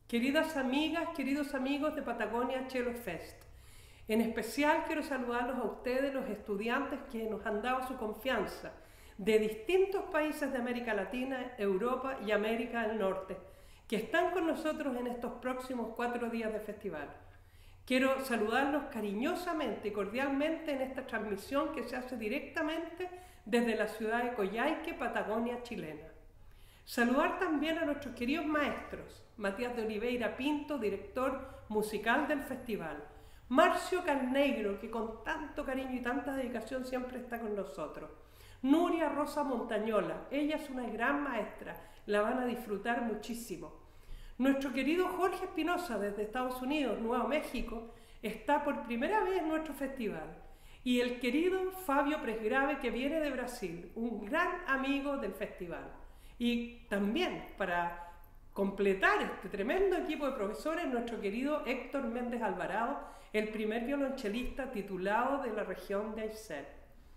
Queridas amigas, queridos amigos de Patagonia Cello Fest, en especial quiero saludarlos a ustedes, los estudiantes que nos han dado su confianza de distintos países de América Latina, Europa y América del Norte, que están con nosotros en estos próximos 4 días de festival. Quiero saludarlos cariñosamente y cordialmente en esta transmisión que se hace directamente desde la ciudad de Coyhaique, Patagonia chilena. Saludar también a nuestros queridos maestros, Matías de Oliveira Pinto, director musical del festival, Marcio Carneiro, que con tanto cariño y tanta dedicación siempre está con nosotros, Nuria Rosa Montañola, ella es una gran maestra, la van a disfrutar muchísimo. Nuestro querido Jorge Espinosa desde Estados Unidos, Nuevo México, está por primera vez en nuestro festival. Y el querido Fabio Presgrave, que viene de Brasil, un gran amigo del festival. Y también, para completar este tremendo equipo de profesores, nuestro querido Héctor Méndez Alvarado, el primer violonchelista titulado de la región de Aysén.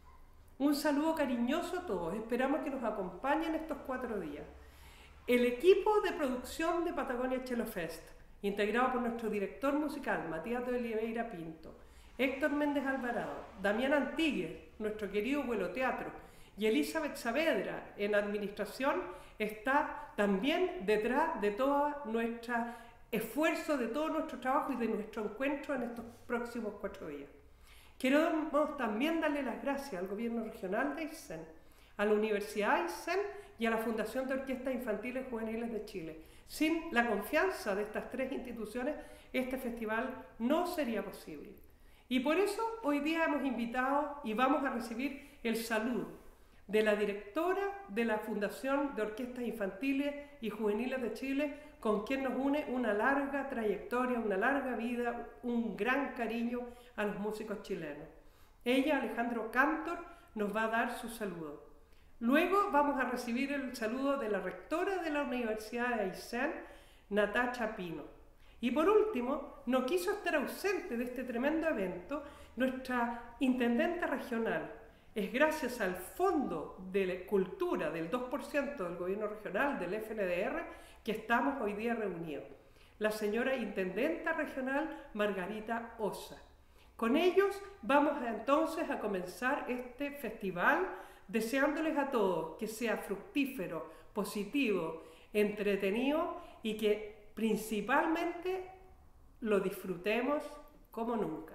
Un saludo cariñoso a todos, esperamos que nos acompañen estos 4 días. El equipo de producción de Patagonia Cello Fest, integrado por nuestro director musical, Matías de Oliveira Pinto, Héctor Méndez Alvarado, Damián Antigues, nuestro querido Vuelo Teatro, y Elizabeth Saavedra en administración, está también detrás de todo nuestro esfuerzo, de todo nuestro trabajo y de nuestro encuentro en estos próximos 4 días. Queremos también darle las gracias al Gobierno Regional de Aysén, a la Universidad de Aysén y a la Fundación de Orquestas Infantiles y Juveniles de Chile. Sin la confianza de estas 3 instituciones, este festival no sería posible. Y por eso hoy día hemos invitado y vamos a recibir el saludo de la directora de la Fundación de Orquestas Infantiles y Juveniles de Chile, con quien nos une una larga trayectoria, una larga vida, un gran cariño a los músicos chilenos. Ella, Alejandro Cantor, nos va a dar su saludo. Luego vamos a recibir el saludo de la rectora de la Universidad de Aysén, Natacha Pino. Y por último, no quiso estar ausente de este tremendo evento nuestra intendenta regional. Es gracias al Fondo de Cultura del 2% del Gobierno Regional, del FNDR, que estamos hoy día reunidos. La señora intendenta regional Margarita Osa. Con ellos vamos entonces a comenzar este festival, deseándoles a todos que sea fructífero, positivo, entretenido y que principalmente lo disfrutemos como nunca.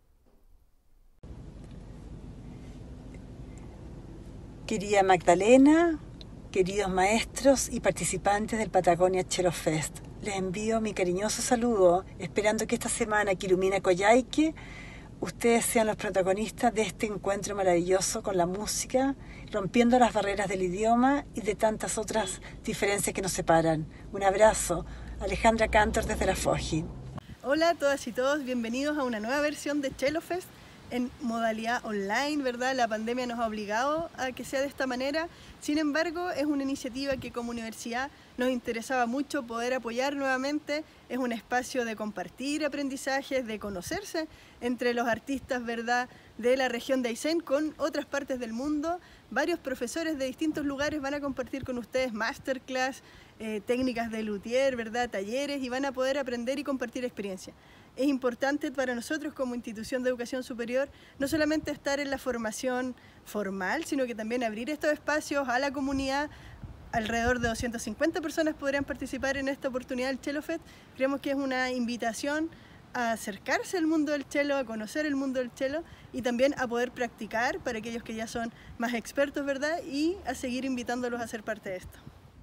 Querida Magdalena, queridos maestros y participantes del Patagonia Cello Fest, les envío mi cariñoso saludo, esperando que esta semana que ilumina Coyhaique, ustedes sean los protagonistas de este encuentro maravilloso con la música, rompiendo las barreras del idioma y de tantas otras diferencias que nos separan. Un abrazo, Alejandra Cantor desde la FOGI. Hola a todas y todos, bienvenidos a una nueva versión de Cello Fest en modalidad online, ¿verdad? La pandemia nos ha obligado a que sea de esta manera. Sin embargo, es una iniciativa que como universidad nos interesaba mucho poder apoyar nuevamente. Es un espacio de compartir aprendizajes, de conocerse entre los artistas, ¿verdad?, de la región de Aysén con otras partes del mundo. Varios profesores de distintos lugares van a compartir con ustedes masterclass, técnicas de luthier, ¿verdad?, talleres, y van a poder aprender y compartir experiencia. Es importante para nosotros como institución de educación superior no solamente estar en la formación formal, sino que también abrir estos espacios a la comunidad. Alrededor de 250 personas podrán participar en esta oportunidad del Cello Fest. Creemos que es una invitación a acercarse al mundo del cello, a conocer el mundo del cello y también a poder practicar para aquellos que ya son más expertos, ¿verdad? Y a seguir invitándolos a ser parte de esto.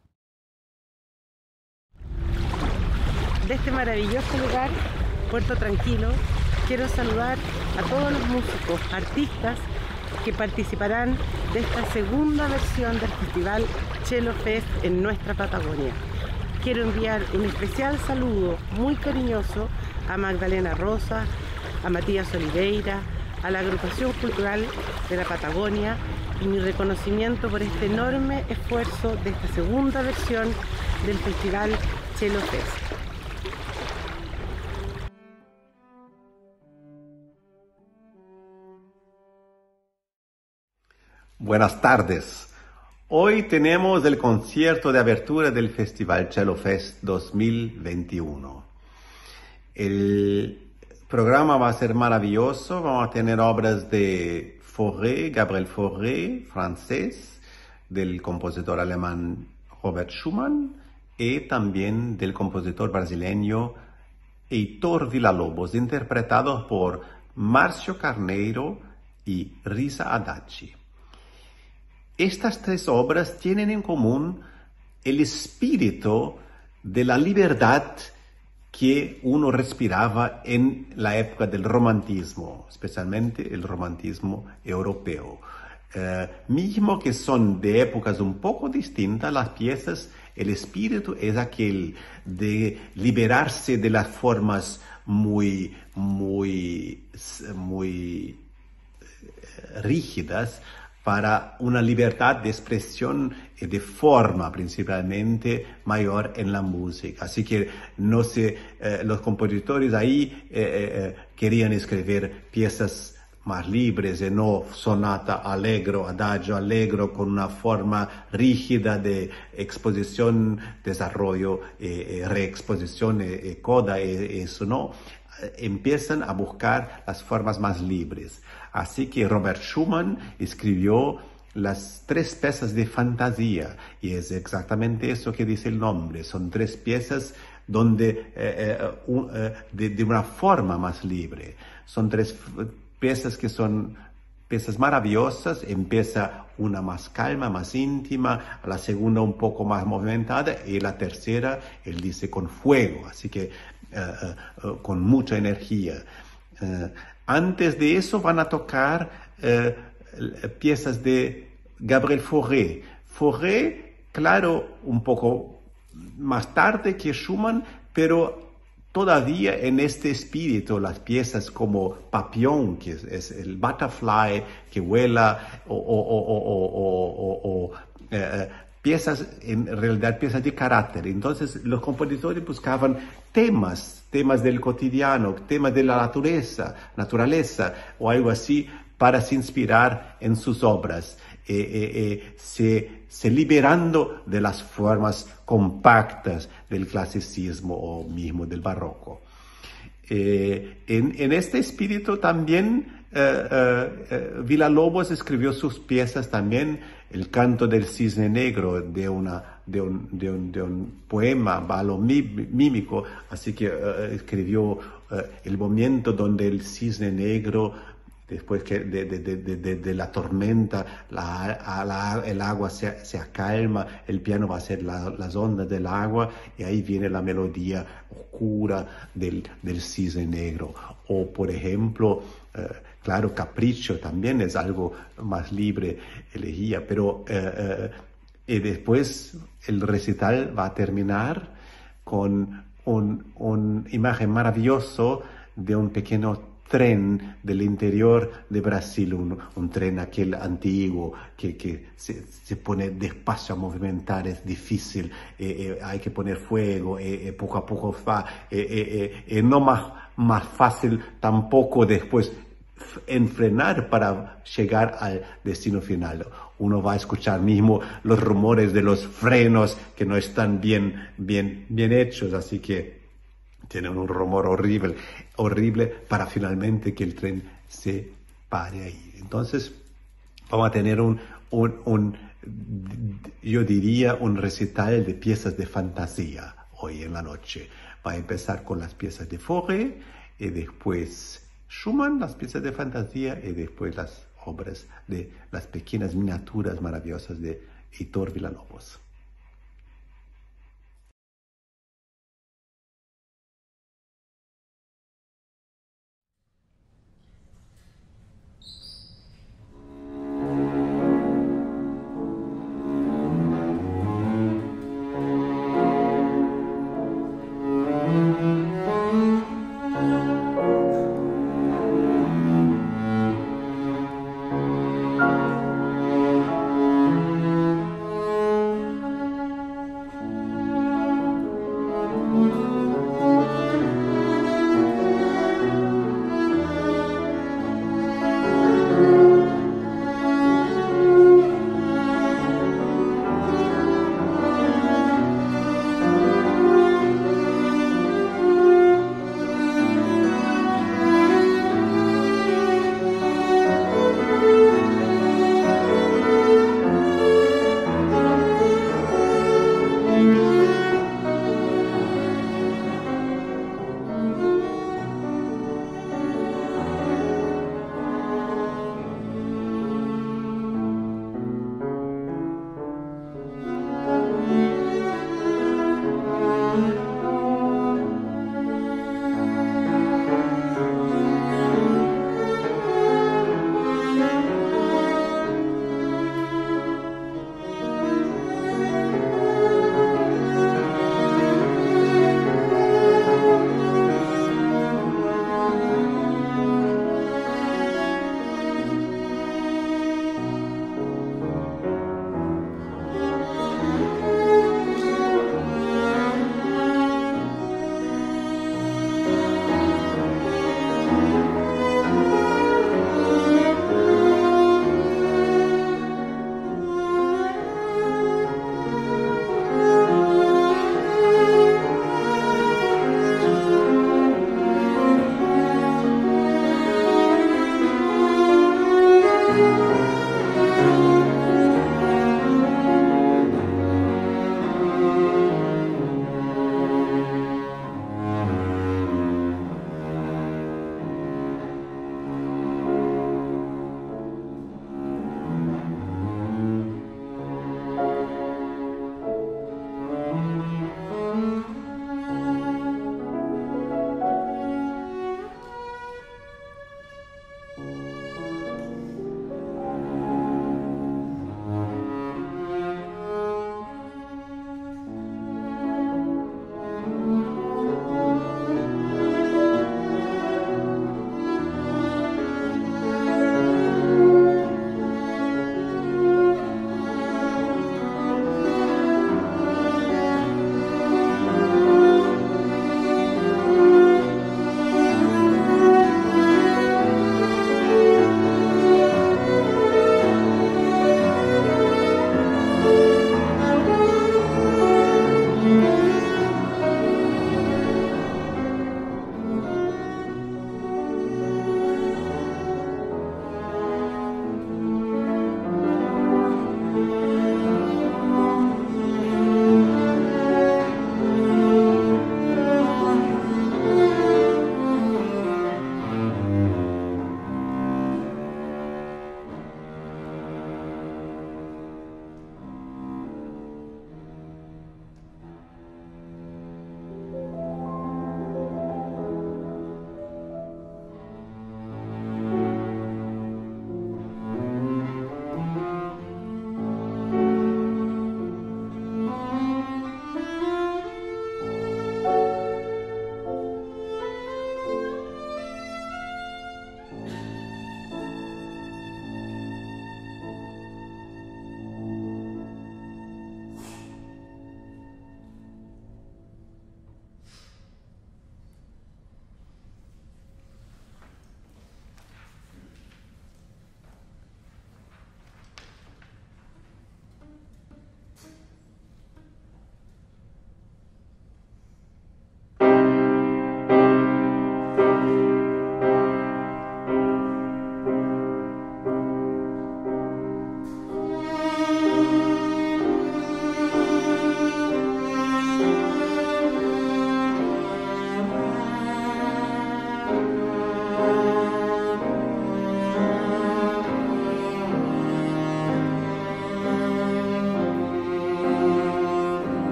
De este maravilloso lugar, Puerto Tranquilo, quiero saludar a todos los músicos, artistas que participarán de esta segunda versión del Festival Cello Fest en nuestra Patagonia. Quiero enviar un especial saludo muy cariñoso a Magdalena Rosa, a Matías Oliveira, a la Agrupación Cultural de la Patagonia y mi reconocimiento por este enorme esfuerzo de esta segunda versión del Festival Cello Fest. Buenas tardes. Hoy tenemos el concierto de apertura del Festival Cello Fest 2021. El programa va a ser maravilloso, vamos a tener obras de Fauré, Gabriel Fauré, francés, del compositor alemán Robert Schumann y también del compositor brasileño Heitor Villa-Lobos, interpretados por Márcio Carneiro y Risa Adachi. Estas tres obras tienen en común el espíritu de la libertad que uno respiraba en la época del romantismo, especialmente el romantismo europeo. Mismo que son de épocas un poco distintas las piezas, el espíritu es aquel de liberarse de las formas muy rígidas para una libertad de expresión y de forma principalmente mayor en la música. Así que los compositores ahí querían escribir piezas más libres y no sonata allegro, adagio allegro con una forma rígida de exposición, desarrollo, reexposición, coda, eso no. Empiezan a buscar las formas más libres. Así que Robert Schumann escribió las tres piezas de fantasía, y es exactamente eso que dice el nombre. Son tres piezas donde de una forma más libre. Son tres piezas que son piezas maravillosas. Empieza una más calma, más íntima, la segunda un poco más movimentada y la tercera, él dice, con fuego, así que con mucha energía. Antes de eso van a tocar piezas de Gabriel Fauré. Fauré, claro, un poco más tarde que Schumann, pero todavía en este espíritu, las piezas como Papillon, que es el butterfly que vuela, piezas, en realidad piezas de carácter. Entonces los compositores buscaban temas del cotidiano, temas de la naturaleza o algo así para se inspirar en sus obras, se liberando de las formas compactas del clasicismo o mismo del barroco. En este espíritu también Villa-Lobos escribió sus piezas también, el canto del cisne negro de un poema balo mímico, así que escribió el momento donde el cisne negro, después que de la tormenta, el agua se acalma, el piano va a hacer las ondas del agua y ahí viene la melodía oscura del cisne negro. O por ejemplo, claro, Capriccio también es algo más libre, elegía, pero y después el recital va a terminar con una imagen maravillosa de un pequeño tren del interior de Brasil, un tren aquel antiguo que se pone despacio a movimentar, es difícil, hay que poner fuego, poco a poco va, no más fácil tampoco después enfrenar para llegar al destino final. Uno va a escuchar mismo los rumores de los frenos que no están bien hechos, así que tienen un rumor horrible para finalmente que el tren se pare ahí. Entonces vamos a tener yo diría un recital de piezas de fantasía hoy en la noche. Va a empezar con las piezas de Fauré y después Schumann, las piezas de fantasía, y después las obras de las pequeñas miniaturas maravillosas de Heitor Villa-Lobos.